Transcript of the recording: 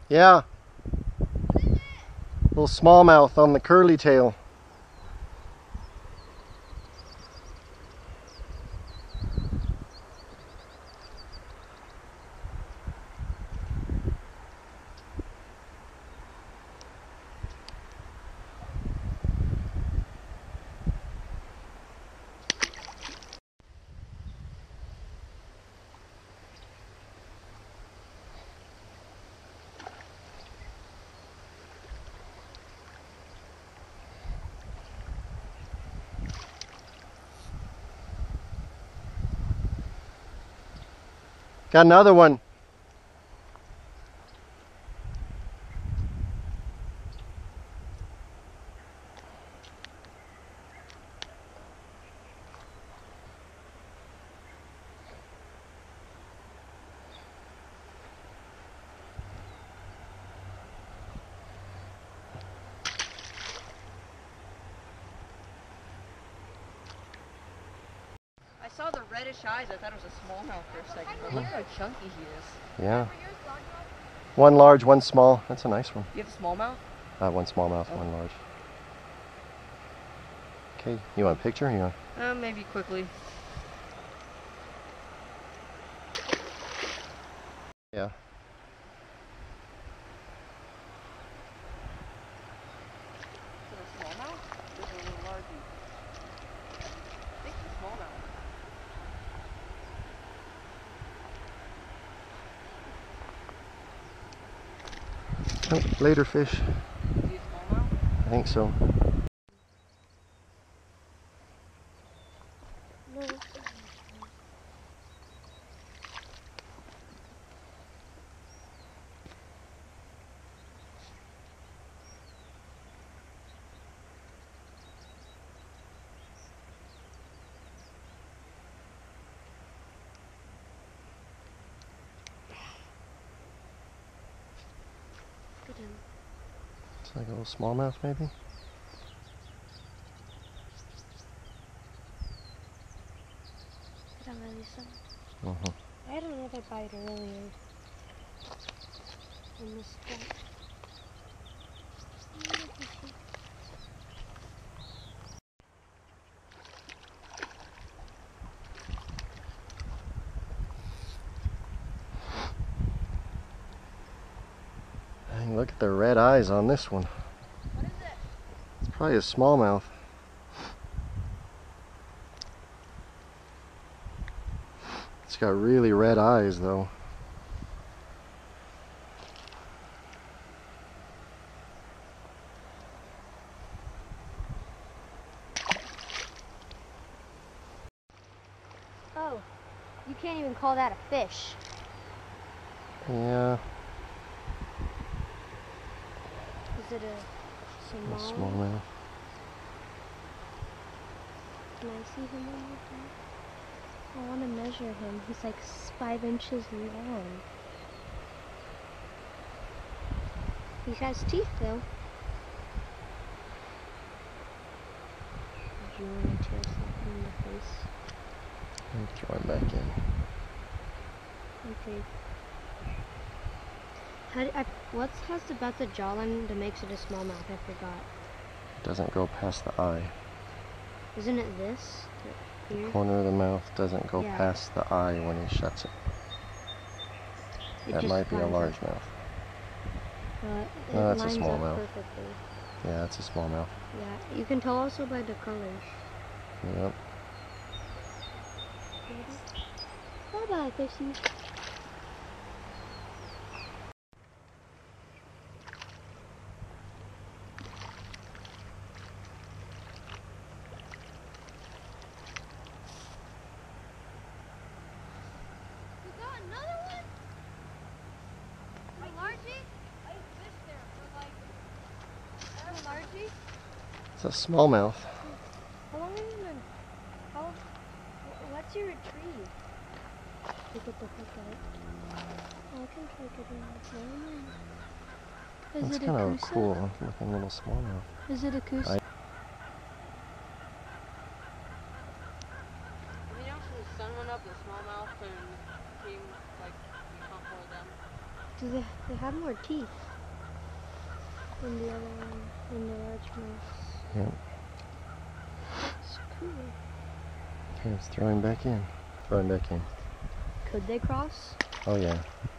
Yeah. Little smallmouth on the curly tail. Got another one. I saw the reddish eyes. I thought it was a smallmouth for a second, but look how chunky he is. Yeah. One large, one small. That's a nice one. You have a smallmouth? One smallmouth, one large. Okay, you want a picture? You want? Maybe quickly. Yeah. Is it a smallmouth? Or is it a little largie? I think it's a smallmouth. Oh, later fish. Is he a smallmouth? I think so. No. Look at him. It's like a little smallmouth, maybe. Look at him, Elisa. I had another bite earlier in this spot. Dang, look at the red eyes on this one. What is it? It's probably a smallmouth. It's got really red eyes, though. Oh, you can't even call that a fish. Yeah, Is it a a Somali? smallmouth. Can I see him one more time? I want to measure him. He's like 5 inches long. He has teeth though. Do you want to tear something in the face? And throw him back in. Okay. What's about the jawline that makes it a smallmouth? I forgot. It doesn't go past the eye. Isn't it this? Here? Corner of the mouth doesn't go Yeah. past the eye when he shuts it. It That just might be a lines large up. mouth. It No, that's a lines up smallmouth. perfectly. Yeah, it's a smallmouth. Yeah, you can tell also by the colors. Yep. Bye-bye, fishy. You got another one? A largie? I fished there for like a largie. It's a smallmouth. How long have you been? What's your retrieve? To get the hook out. Oh, I can try getting this one. Is It's it a kind of Kusa? cool looking little smallmouth. Is it a Kusa? You know, so the sun went up, the smallmouth and came, like, we caught more of them. Do they have more teeth than the other one, than the largemouths? Yep. It's cool. Okay, let's throw him back in. Throw him back in. Could they cross? Oh yeah.